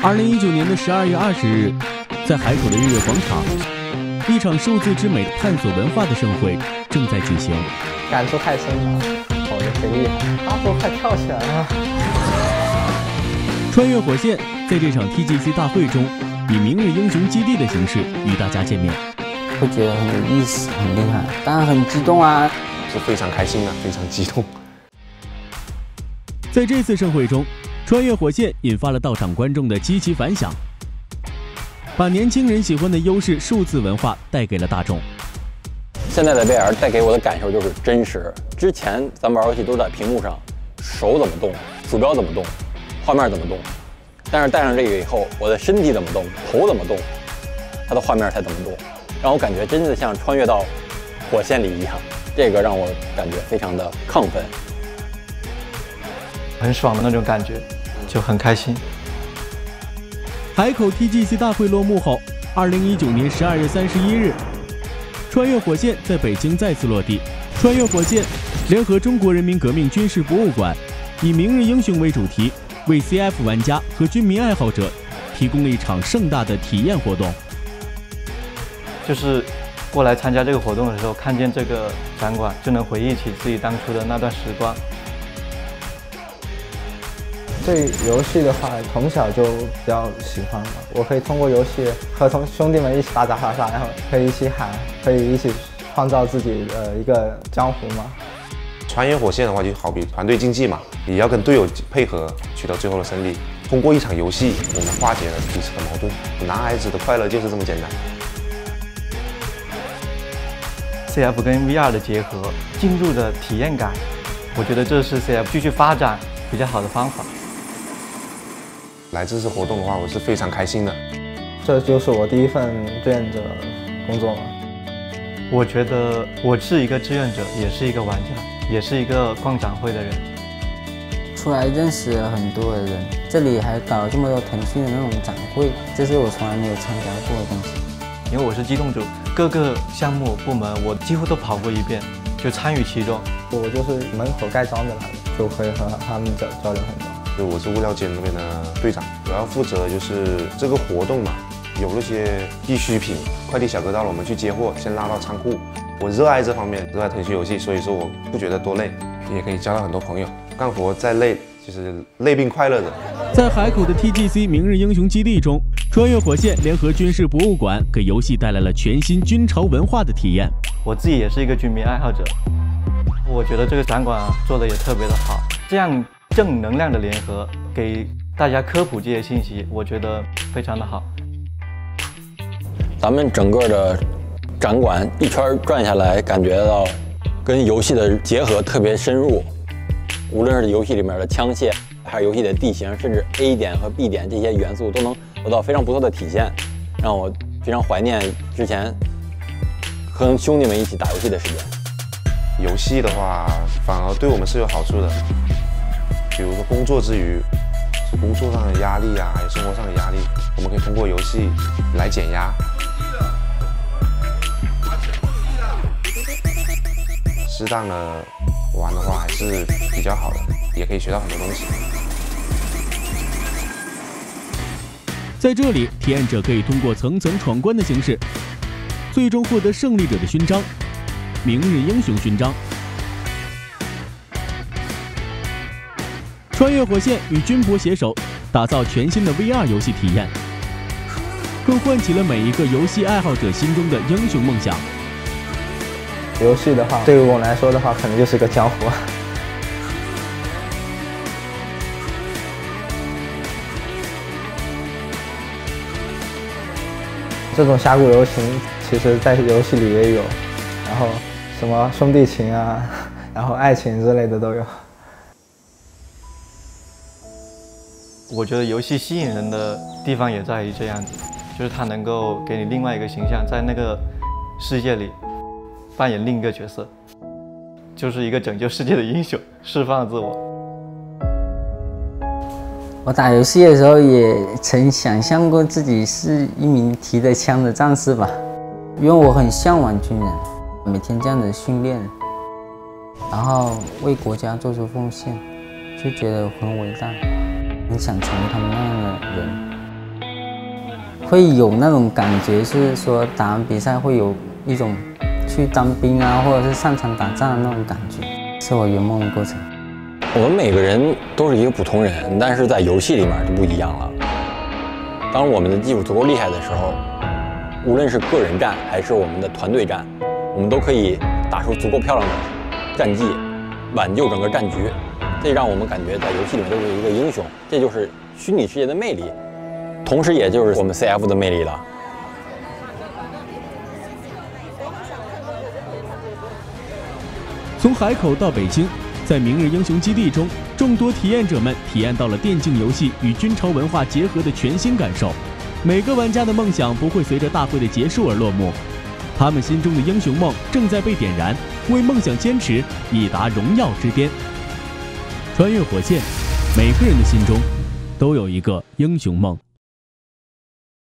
2019年的12月20日，在海口的日月广场，一场数字之美探索文化的盛会正在举行。 感触太深了，我的贼厉害，阿波快跳起来了！ 穿越火线在这场 TGC 大会中，以明日英雄基地的形式与大家见面， 会觉得很有意思，很厉害，当然很激动啊， 是非常开心的，非常激动。 在这次盛会中，穿越火线引发了到场观众的积极反响，把年轻人喜欢的优势数字文化带给了大众。 现在的 VR 带给我的感受就是真实。之前咱们玩游戏都在屏幕上，手怎么动，鼠标怎么动，画面怎么动，但是带上这个以后，我的身体怎么动，头怎么动，它的画面才怎么动，让我感觉真的像穿越到火线里一样，这个让我感觉非常的亢奋， 很爽的那种感觉，就很开心。 海口 TGC 大会落幕后，2019年12月31日，穿越火线在北京再次落地。穿越火线联合中国人民革命军事博物馆，以明日英雄为主题，为 CF 玩家和军迷爱好者提供了一场盛大的体验活动。 就是过来参加这个活动的时候，看见这个展馆，就能回忆起自己当初的那段时光。 对游戏的话，从小就比较喜欢嘛。我可以通过游戏和兄弟们一起打打杀杀，然后可以一起喊，可以一起创造自己的一个江湖嘛。 穿越火线的话，就好比团队竞技嘛，也要跟队友配合，取得最后的胜利。通过一场游戏，我们化解了彼此的矛盾。男孩子的快乐就是这么简单。 CF 跟 VR 的结合，进入的体验感，我觉得这是 CF 继续发展比较好的方法。 来这次活动的话，我是非常开心的。 这就是我第一份志愿者工作嘛。 我觉得我是一个志愿者，也是一个玩家，也是一个逛展会的人。 出来认识了很多的人，这里还搞了这么多腾讯的那种展会，这是我从来没有参加过的东西。 因为我是机动组，各个项目部门我几乎都跑过一遍，就参与其中。 我就是门口盖章的来的，就会和他们交流很多。 我是物料间那边的队长，主要负责就是这个活动嘛，有那些必需品，快递小哥到了我们去接货，先拉到仓库。我热爱这方面，热爱腾讯游戏，所以说我不觉得多累，也可以交到很多朋友。干活再累，就是累并快乐着。 在海口的 TGC 明日英雄基地中，穿越火线联合军事博物馆给游戏带来了全新军潮文化的体验。 我自己也是一个军迷爱好者，我觉得这个展馆做的也特别的好，这样正能量的联合，给大家科普这些信息，我觉得非常的好。 咱们整个的展馆一圈转下来，感觉到跟游戏的结合特别深入，无论是游戏里面的枪械，还是游戏的地形，甚至 A 点和 B 点这些元素都能得到非常不错的体现，让我非常怀念之前和兄弟们一起打游戏的时间。 游戏的话，反而对我们是有好处的，比如说工作之余，是工作上的压力啊，还有生活上的压力，我们可以通过游戏来减压。适当的玩的话还是比较好的，也可以学到很多东西。 在这里，体验者可以通过层层闯关的形式，最终获得胜利者的勋章——明日英雄勋章。穿越火线与军博携手，打造全新的 VR 游戏体验，更唤起了每一个游戏爱好者心中的英雄梦想。 游戏的话，对于我来说的话，可能就是个江湖。这种侠骨柔情，其实在游戏里也有，然后什么兄弟情啊，然后爱情之类的都有。 我觉得游戏吸引人的地方也在于这样子，就是它能够给你另外一个形象，在那个世界里扮演另一个角色，就是一个拯救世界的英雄，释放自我。 我打游戏的时候也曾想象过自己是一名提着枪的战士吧，因为我很向往军人，每天这样子训练，然后为国家做出奉献，就觉得很伟大，很想成为他们那样的人。 会有那种感觉，是说打完比赛会有一种去当兵啊，或者是上场打仗的那种感觉，是我圆梦的过程。 我们每个人都是一个普通人，但是在游戏里面就不一样了。当我们的技术足够厉害的时候，无论是个人战还是我们的团队战，我们都可以打出足够漂亮的战绩，挽救整个战局。这让我们感觉在游戏里面都是一个英雄，这就是虚拟世界的魅力，同时也就是我们 CF 的魅力了。 从海口到北京，在明日英雄基地中，众多体验者们体验到了电竞游戏与军潮文化结合的全新感受。每个玩家的梦想不会随着大会的结束而落幕，他们心中的英雄梦正在被点燃，为梦想坚持，以达荣耀之巅。穿越火线，每个人的心中都有一个英雄梦。